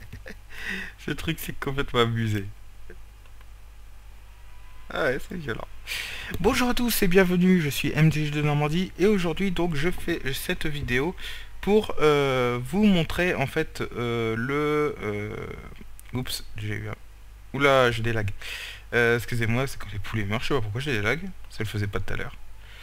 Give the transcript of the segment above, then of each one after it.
Ce truc, c'est complètement abusé. Ah ouais, c'est violent. Bonjour à tous et bienvenue, je suis MDJ de Normandie et aujourd'hui donc je fais cette vidéo pour vous montrer en fait Oups, j'ai eu un... Oula, j'ai des lags. Excusez-moi, c'est quand les poulets meurent, je sais pas pourquoi j'ai des lags, ça le faisait pas tout à l'heure.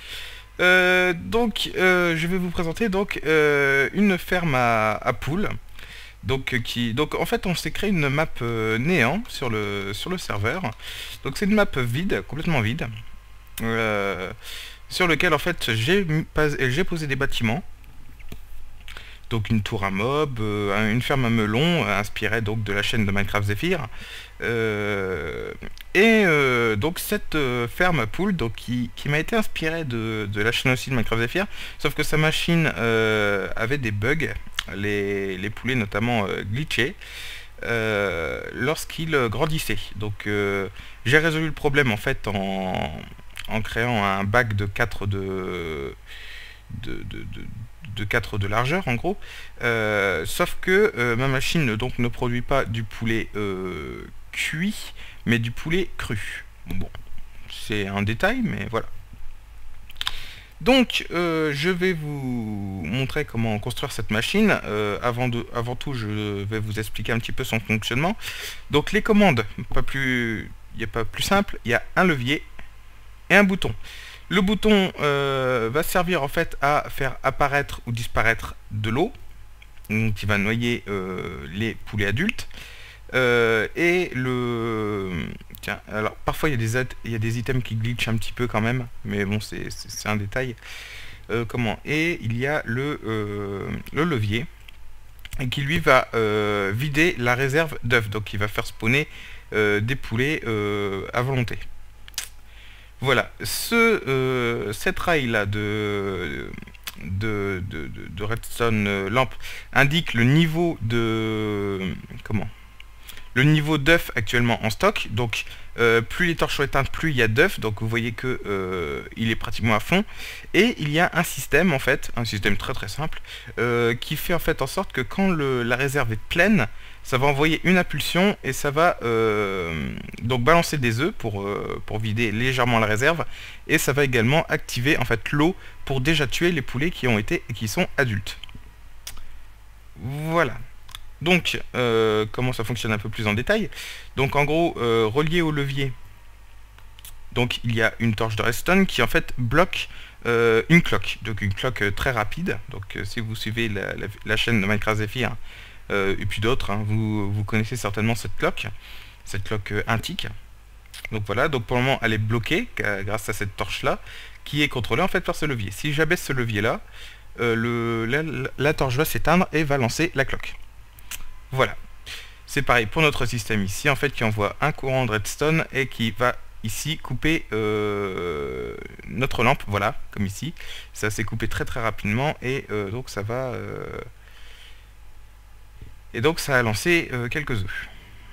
Je vais vous présenter donc une ferme à poules. Donc en fait on s'est créé une map néant sur le serveur. Donc c'est une map vide, complètement vide, euh, sur lequel en fait j'ai posé des bâtiments. Donc une tour à mob, une ferme à melon, inspirée donc de la chaîne de Minecraft Zephyr. Donc cette ferme à poules donc, qui m'a été inspirée de la chaîne aussi de Minecraft Zephyr, sauf que sa machine avait des bugs, les poulets notamment glitchaient lorsqu'ils grandissaient. Donc j'ai résolu le problème en fait en créant un bac de 4 de, de, de, de 4 de largeur en gros. Sauf que ma machine donc ne produit pas du poulet cuit, mais du poulet cru. Bon, c'est un détail, mais voilà. Donc, je vais vous montrer comment construire cette machine. Avant tout, je vais vous expliquer un petit peu son fonctionnement. Donc, les commandes, il n'y a pas plus simple, il y a un levier et un bouton. Le bouton va servir en fait à faire apparaître ou disparaître de l'eau, qui va noyer les poulets adultes. Tiens, alors parfois il y a des items qui glitchent un petit peu quand même, mais bon c'est un détail. Et il y a le levier, et qui lui va vider la réserve d'œufs, donc il va faire spawner des poulets à volonté. Voilà, cette rail là de redstone lampe indique le niveau le niveau d'œufs actuellement en stock. Donc plus les torches sont éteintes, plus il y a d'œufs, donc vous voyez que il est pratiquement à fond. Et il y a un système en fait, un système très très simple, qui fait en fait en sorte que quand la réserve est pleine, ça va envoyer une impulsion et ça va donc balancer des œufs pour vider légèrement la réserve, et ça va également activer en fait l'eau pour déjà tuer les poulets qui sont adultes. Voilà. Donc, comment ça fonctionne un peu plus en détail. Donc, en gros, relié au levier, donc il y a une torche de redstone qui en fait bloque une cloque. Donc, une cloque très rapide. Donc, si vous suivez la chaîne de Minecraft Zephyr et puis d'autres, hein, vous connaissez certainement cette cloque un tick. Donc voilà, donc pour le moment elle est bloquée grâce à cette torche là qui est contrôlée en fait par ce levier. Si j'abaisse ce levier là, la torche va s'éteindre et va lancer la cloque. Voilà. C'est pareil pour notre système ici, en fait, qui envoie un courant de redstone et qui va ici couper notre lampe, voilà, comme ici. Ça s'est coupé très très rapidement et donc ça va... Et donc ça a lancé quelques œufs.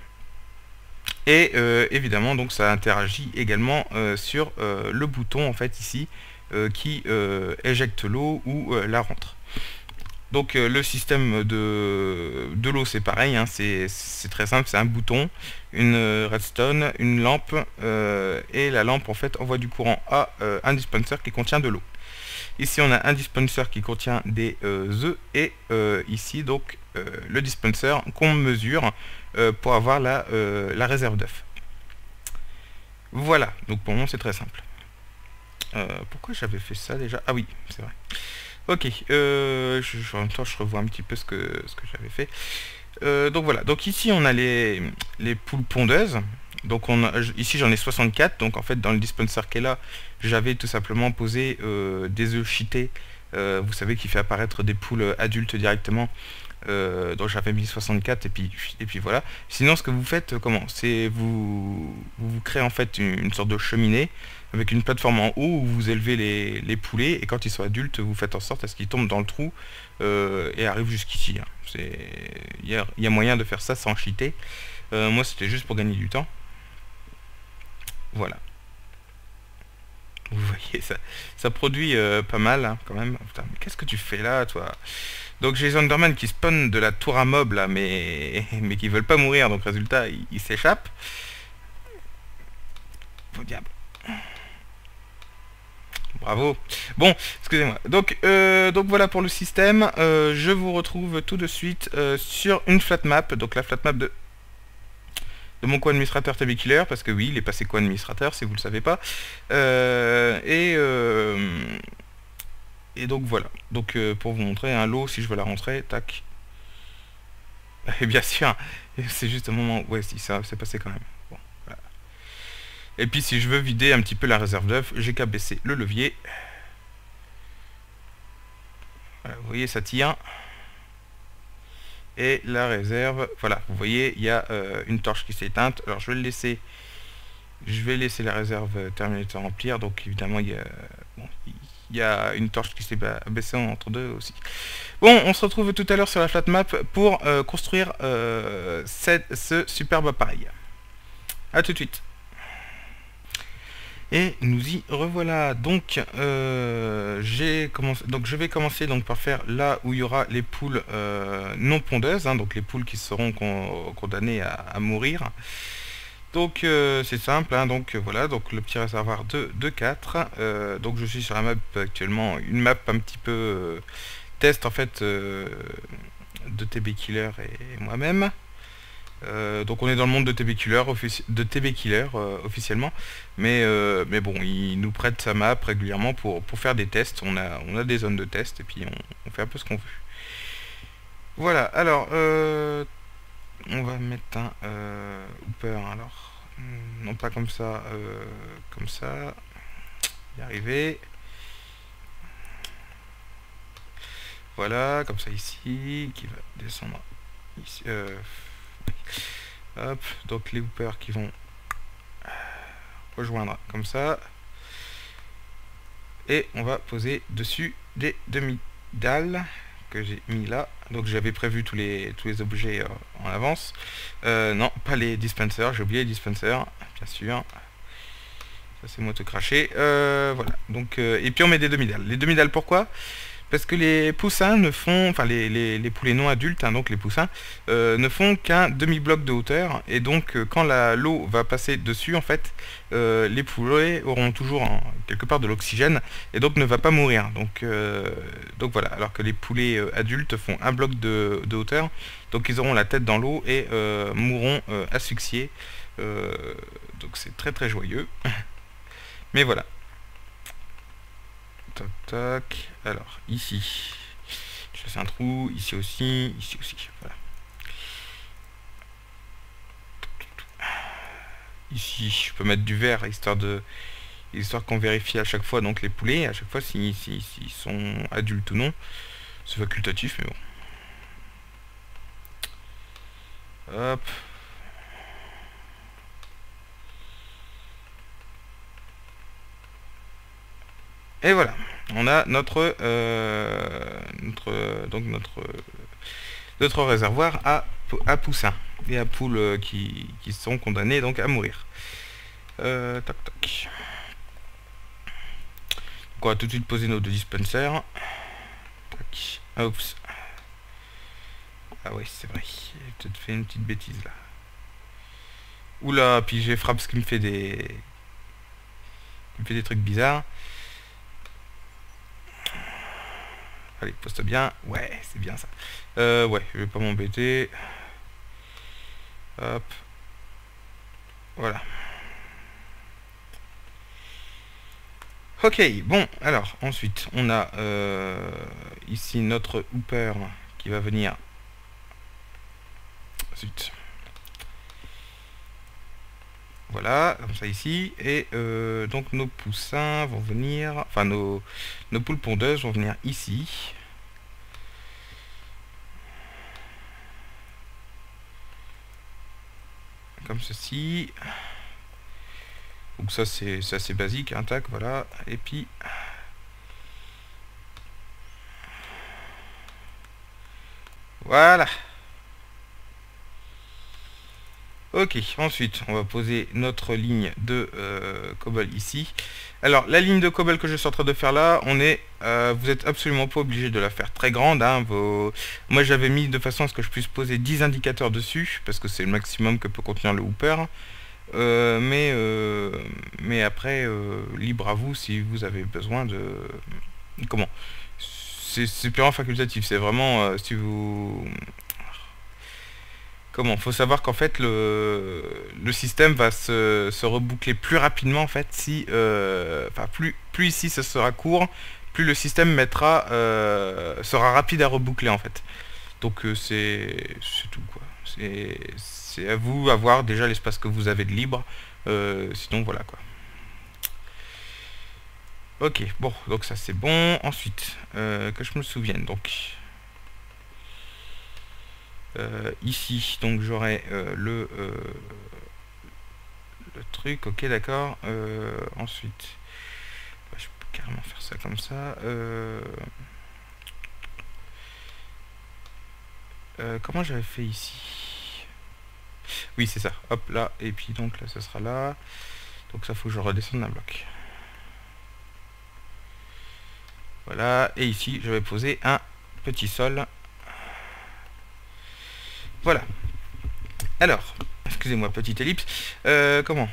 Et évidemment, donc ça interagit également sur le bouton, en fait, ici, qui éjecte l'eau ou la rentre. Donc le système de l'eau c'est pareil, hein, c'est très simple, c'est un bouton, une redstone, une lampe, et la lampe en fait envoie du courant à un dispenser qui contient de l'eau. Ici on a un dispenser qui contient des œufs, et ici donc le dispenser qu'on mesure pour avoir la réserve d'œufs. Voilà, donc pour le moment c'est très simple. Pourquoi j'avais fait ça déjà? Ah oui, c'est vrai. Ok, en même temps je revois un petit peu ce que j'avais fait. Donc voilà, donc ici on a les poules pondeuses. Donc ici j'en ai 64, donc en fait dans le dispenser qui est là, j'avais tout simplement posé des œufs cheatés, vous savez, qui fait apparaître des poules adultes directement. Donc j'avais mis 64 et puis voilà. Sinon ce que vous faites, c'est vous créez en fait une sorte de cheminée avec une plateforme en haut où vous élevez les poulets, et quand ils sont adultes vous faites en sorte à ce qu'ils tombent dans le trou et arrivent jusqu'ici, hein. Il y a moyen de faire ça sans cheater. Moi c'était juste pour gagner du temps. Voilà. Vous voyez, ça produit pas mal, hein, quand même. Putain, mais qu'est-ce que tu fais là, toi? Donc j'ai les Enderman qui spawnent de la tour à mob, là, mais qui veulent pas mourir, donc résultat, ils s'échappent. Au diable. Bravo. Bon, excusez-moi. Donc voilà pour le système. Je vous retrouve tout de suite sur une flat map. Donc la flat map de mon co-administrateur TB Killer, parce que oui, il est passé co-administrateur, si vous le savez pas. Et donc voilà. Donc pour vous montrer un lot, si je veux la rentrer, tac. Et bien sûr, c'est juste un moment. Ouais, si ça s'est passé quand même. Bon, voilà. Et puis si je veux vider un petit peu la réserve d'œufs, j'ai qu'à baisser le levier. Voilà, vous voyez, ça tire. Et la réserve, voilà, vous voyez, il y a une torche qui s'est éteinte. Alors je vais laisser la réserve terminer de se remplir. Donc évidemment, il y a une torche qui s'est baissée entre deux aussi. Bon, on se retrouve tout à l'heure sur la flat map pour construire ce superbe appareil. A tout de suite. Et nous y revoilà. Donc, je vais commencer donc par faire là où il y aura les poules non pondeuses, hein, donc les poules qui seront condamnées à mourir. Donc c'est simple, hein, donc voilà, donc le petit réservoir de 4. Donc je suis sur la map actuellement, une map un petit peu test en fait de TB Killer et moi-même. Donc on est dans le monde de TB Killer, officiellement, mais bon, il nous prête sa map régulièrement pour faire des tests. On a des zones de test et puis on fait un peu ce qu'on veut. Voilà, alors on va mettre un hooper, alors non pas comme ça, y arriver. Voilà, comme ça ici, qui va descendre ici. Hop, donc les hoopers qui vont rejoindre comme ça. Et on va poser dessus des demi-dalles que j'ai mis là. Donc j'avais prévu tous les objets en avance. Non, pas les dispensers, j'ai oublié les dispensers, bien sûr. Ça c'est moi tout craché. Voilà, donc, et puis on met des demi-dalles. Les demi-dalles pourquoi ? Parce que les poussins ne font, enfin les poulets non adultes, hein, donc les poussins, ne font qu'un demi-bloc de hauteur, et donc quand l'eau va passer dessus, en fait, les poulets auront toujours quelque part de l'oxygène, et donc ne va pas mourir. Donc voilà, alors que les poulets adultes font un bloc de hauteur, donc ils auront la tête dans l'eau et mourront asphyxiés. Donc c'est très très joyeux. Mais voilà. Tac, tac. Alors, ici, je fasse un trou, ici aussi, voilà. Ici, je peux mettre du verre, histoire qu'on vérifie à chaque fois, donc les poulets, à chaque fois s'ils sont adultes ou non. C'est facultatif, mais bon. Hop. Et voilà, on a notre réservoir à poussins et à poules qui sont condamnées donc à mourir. Tac tac. Donc on va tout de suite poser nos deux dispensers. Tac. Oups. Ah oui, c'est vrai. J'ai peut-être fait une petite bêtise là. Oula, puis j'ai Fraps qui me fait des trucs bizarres. Allez, poste bien. Ouais, c'est bien ça. Ouais, je vais pas m'embêter. Hop. Voilà. Ok, bon, alors, ensuite, on a ici notre hooper qui va venir. Ensuite. Voilà, comme ça ici. Et donc nos poussins vont venir, enfin nos poules pondeuses vont venir ici. Comme ceci. Donc ça c'est assez basique, hein, tac, voilà. Et puis voilà. Ok, ensuite on va poser notre ligne de COBOL ici. Alors la ligne de COBOL que je suis en train de faire là, vous êtes absolument pas obligé de la faire très grande, hein, moi j'avais mis de façon à ce que je puisse poser 10 indicateurs dessus, parce que c'est le maximum que peut contenir le hooper. Mais après, libre à vous si vous avez besoin de... Comment? C'est purement facultatif, c'est vraiment si vous... Comment? Faut savoir qu'en fait le système va se reboucler plus rapidement en fait si enfin plus ici ça sera court, plus le système sera rapide à reboucler en fait. Donc c'est tout quoi. C'est à vous à voir déjà l'espace que vous avez de libre. Sinon voilà quoi. Ok, bon, donc ça c'est bon. Ensuite, que je me souvienne, donc ici, donc j'aurai le truc, ok d'accord. Ensuite, bah, je peux carrément faire ça comme ça. Comment j'avais fait ici? Oui, c'est ça. Hop là, et puis donc là, ça sera là. Donc ça faut que je redescende d'un bloc. Voilà, et ici je vais poser un petit sol. Voilà. Alors, excusez-moi, petite ellipse. Comment?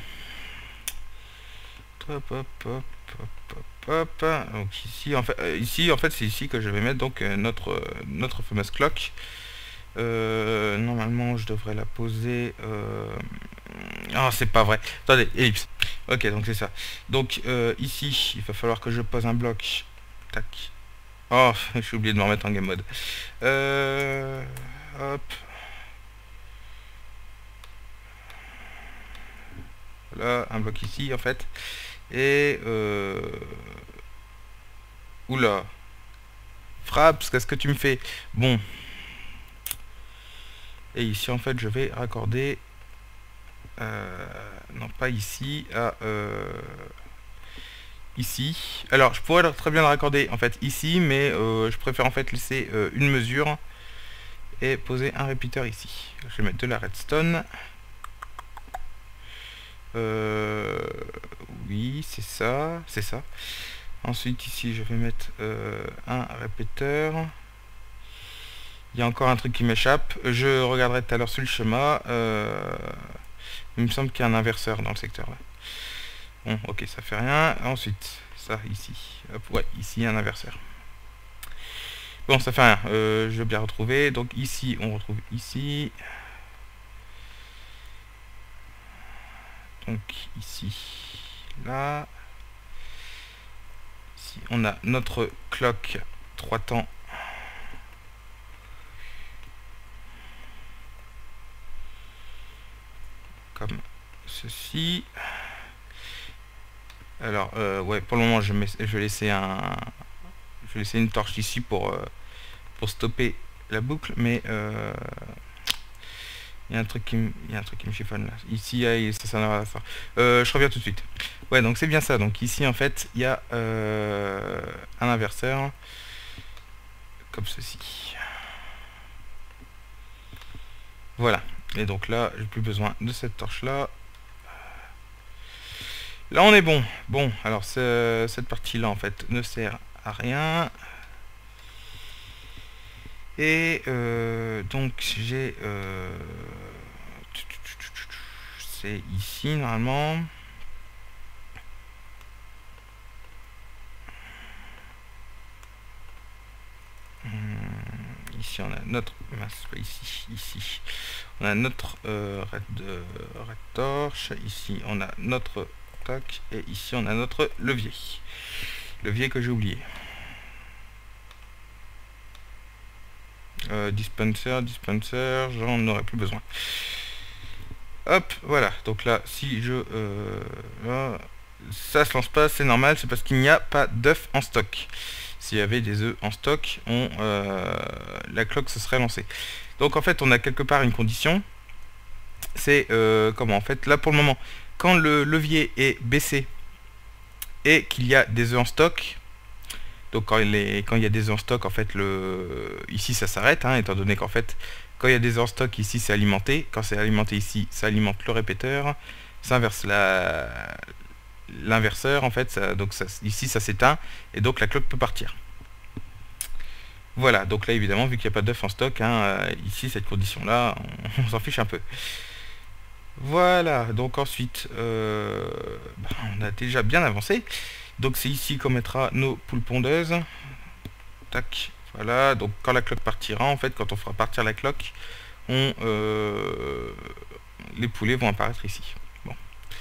Hop, hop, hop, hop, hop, hop. Donc ici, en fait, c'est ici que je vais mettre donc notre fameuse clock. Normalement, je devrais la poser. Ah, c'est pas vrai. Attendez, ellipse. Ok, donc c'est ça. Donc ici, il va falloir que je pose un bloc. Tac. Oh, j'ai oublié de me remettre en game mode. Hop. Voilà, un bloc ici en fait. Et oula. Frappe, qu'est-ce que tu me fais? Bon. Et ici en fait je vais raccorder. Non, pas ici. Ici. Alors je pourrais très bien le raccorder en fait ici, mais je préfère en fait laisser une mesure et poser un répéteur ici. Je vais mettre de la redstone. Oui, c'est ça, c'est ça. Ensuite ici je vais mettre un répéteur. Il y a encore un truc qui m'échappe. Je regarderai tout à l'heure sur le schéma. Il me semble qu'il y a un inverseur dans le secteur là. Bon, ok, ça fait rien. Ensuite, ça ici. Hop, ouais, ici un inverseur. Bon, ça fait rien. Je vais bien retrouver. Donc ici, on retrouve ici. Donc ici, là. Ici, on a notre clock 3 temps. Comme ceci. Alors, ouais, pour le moment, je vais laisser une torche ici pour stopper la boucle, mais il y a un truc qui me chiffonne là. Ici, ça sert à ça. Je reviens tout de suite. Ouais, donc c'est bien ça. Donc ici, en fait, il y a un inverseur comme ceci. Voilà. Et donc là, j'ai plus besoin de cette torche là. Là, on est bon. Bon, alors cette partie-là, en fait, ne sert à rien. Et donc, j'ai... c'est ici, normalement. Ici, on a notre... Mince, pas ici. Ici. On a notre red torche. Ici, on a notre... Tac. Et ici, on a notre levier. Levier que j'ai oublié. Dispenser, j'en aurais plus besoin. Hop, voilà. Donc là, si je... ça se lance pas, c'est normal, c'est parce qu'il n'y a pas d'œufs en stock. S'il y avait des œufs en stock, la cloque se serait lancée. Donc en fait, on a quelque part une condition. C'est comment en fait, là pour le moment, quand le levier est baissé et qu'il y a des œufs en stock, donc quand il y a des œufs en stock, en fait, ici ça s'arrête, hein, étant donné qu'en fait, Quand il y a des hors stock, ici c'est alimenté. Quand c'est alimenté ici, ça alimente le répéteur. Ça inverse l'inverseur en fait. Donc ici ça s'éteint et donc la cloque peut partir. Voilà, donc là évidemment vu qu'il n'y a pas d'œuf en stock, hein, ici cette condition là, on s'en fiche un peu. Voilà, donc ensuite on a déjà bien avancé. Donc c'est ici qu'on mettra nos poules pondeuses. Tac, voilà, donc quand la cloque partira, en fait, quand on fera partir la cloque, les poulets vont apparaître ici. Bon.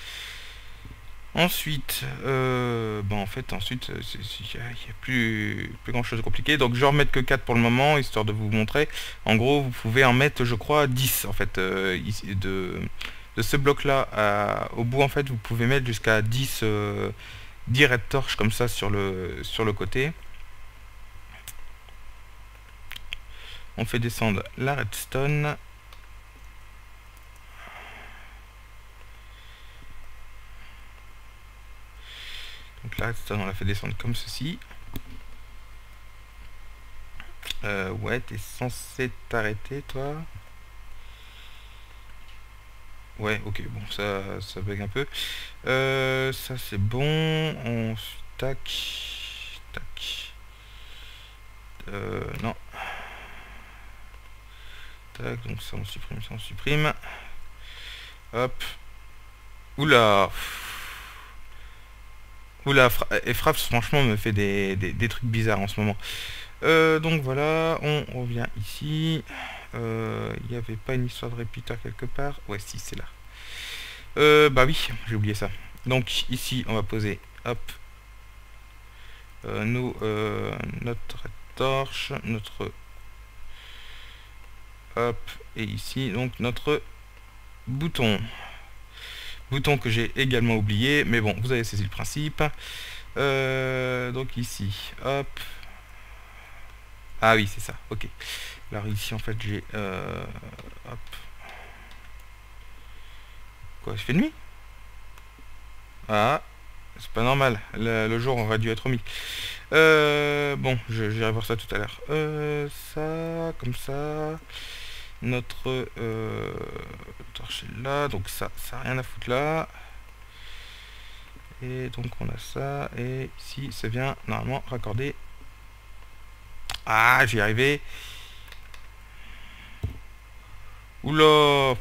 Ensuite, en fait, ensuite, il n'y a plus grand chose de compliqué. Donc je vais en remettre que 4 pour le moment, histoire de vous montrer. En gros, vous pouvez en mettre, je crois, 10, en fait, ici, de ce bloc-là au bout, en fait, vous pouvez mettre jusqu'à 10 red torches comme ça sur le côté. On fait descendre la redstone. Donc la redstone, on la fait descendre comme ceci. Ouais, t'es censé t'arrêter, toi. Ouais, ok, bon, ça bug un peu. Ça, c'est bon. On... Tac. Tac. Non. Tac, donc ça, on supprime, ça, on supprime. Hop. Oula. Oula, et Fraps, franchement, me fait des trucs bizarres en ce moment. Donc voilà, on revient ici. Il n'y avait pas une histoire de répéteur quelque part? Ouais, si, c'est là. Bah oui, j'ai oublié ça. Donc ici, on va poser, hop, notre torche, notre... Hop, et ici, donc notre bouton. Bouton que j'ai également oublié, mais bon, vous avez saisi le principe. Donc ici, hop. Ah oui, c'est ça, ok. Alors ici, en fait, j'ai... hop. Quoi, il fait nuit? Ah, c'est pas normal. Le jour aurait dû être mis. Bon, j'irai voir ça tout à l'heure. Ça, comme ça. Notre torche est là, donc ça n'a rien à foutre là. Et donc on a ça, et ici ça vient normalement raccorder. Ah, j'y arrivé. Oula.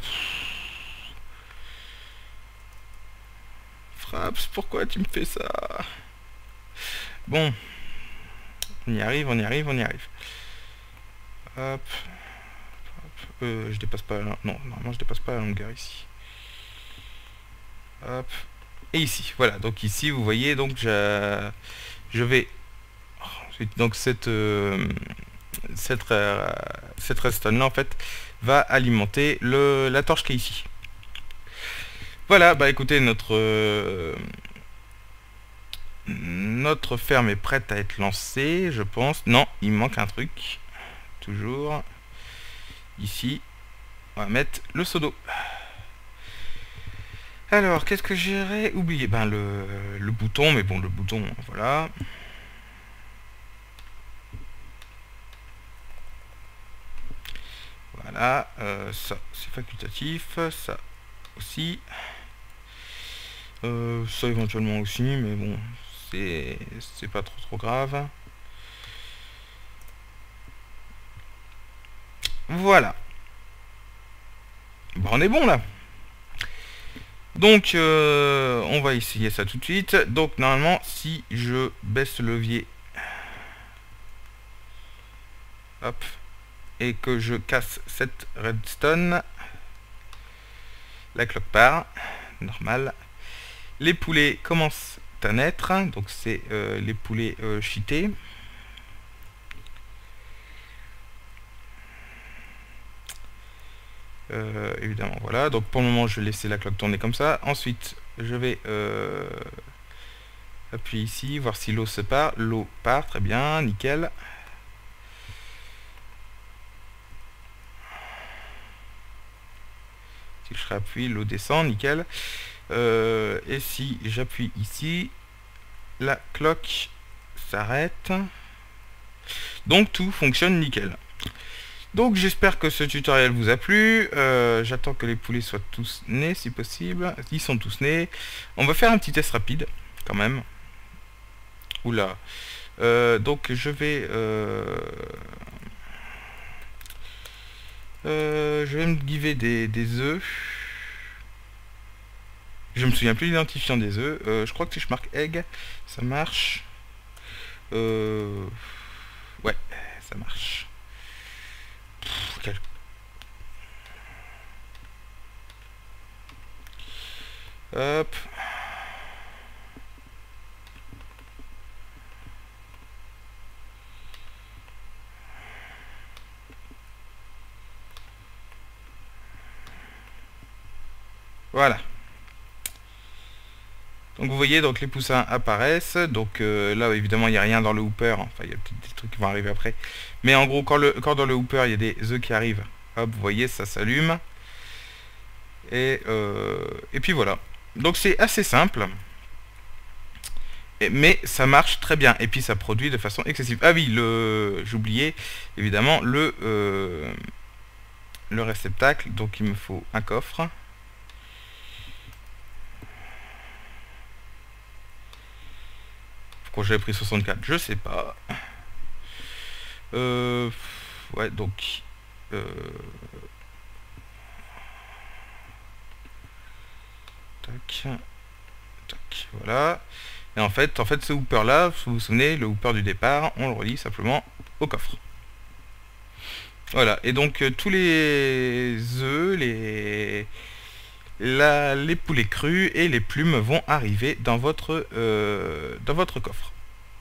Fraps, pourquoi tu me fais ça? Bon. On y arrive, on y arrive, on y arrive. Hop. Je dépasse pas non, normalement je dépasse pas la longueur ici. Hop. Et ici, voilà, donc ici vous voyez, donc je vais donc cette redstone là en fait va alimenter la torche qui est ici. Voilà, bah écoutez, notre ferme est prête à être lancée, je pense. Non, il manque un truc. Toujours. Ici, on va mettre le seau d'eau. Alors, qu'est-ce que j'irais oublier? Ben, le bouton, mais bon, le bouton, voilà. Voilà, ça, c'est facultatif, ça aussi. Ça, éventuellement aussi, mais bon, c'est pas trop grave. Voilà. Bon, on est bon, là. Donc, on va essayer ça tout de suite. Donc, normalement, si je baisse le levier, hop, et que je casse cette redstone, la cloque part, normal. Les poulets commencent à naître, donc c'est les poulets cheatés. Évidemment, voilà. Donc pour le moment, je vais laisser la cloque tourner comme ça. Ensuite, je vais appuyer ici, voir si l'eau se part. L'eau part, très bien, nickel. Si je réappuie, l'eau descend, nickel. Et si j'appuie ici, la cloque s'arrête. Donc tout fonctionne nickel. Donc j'espère que ce tutoriel vous a plu. J'attends que les poulets soient tous nés si possible. Ils sont tous nés. On va faire un petit test rapide quand même. Oula. Donc je vais me giver des œufs. Je me souviens plus l'identifiant des œufs. Je crois que si je marque egg, ça marche. Ouais, ça marche. Hop. Voilà. Donc vous voyez, donc les poussins apparaissent. Donc là évidemment il n'y a rien dans le hooper. Enfin il y a peut-être des trucs qui vont arriver après. Mais en gros quand dans le hooper il y a des œufs qui arrivent, hop, vous voyez ça s'allume. Et puis voilà. Donc c'est assez simple. Mais ça marche très bien. Et puis ça produit de façon excessive. Ah oui, j'oubliais évidemment le réceptacle. Donc il me faut un coffre. Pourquoi j'avais pris 64, je sais pas. Ouais, donc tac, tac, voilà. Et en fait ce hooper là, si vous vous souvenez, le hooper du départ, on le relie simplement au coffre. Voilà, et donc tous les œufs, les poulets crus et les plumes vont arriver dans votre coffre.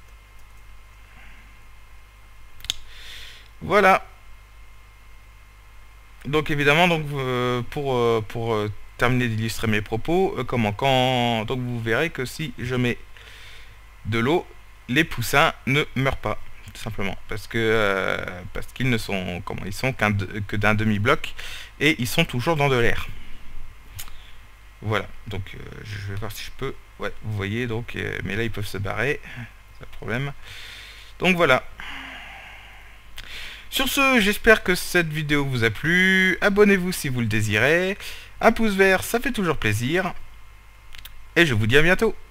Voilà. Donc évidemment, donc pour terminer d'illustrer mes propos, donc vous verrez que si je mets de l'eau, les poussins ne meurent pas, tout simplement, parce qu'ils ne sont ils sont que d'un demi-bloc et ils sont toujours dans de l'air. Voilà, donc je vais voir si je peux. Ouais, vous voyez, donc mais là ils peuvent se barrer, c'est le problème. Donc voilà. Sur ce, j'espère que cette vidéo vous a plu. Abonnez-vous si vous le désirez. Un pouce vert, ça fait toujours plaisir. Et je vous dis à bientôt.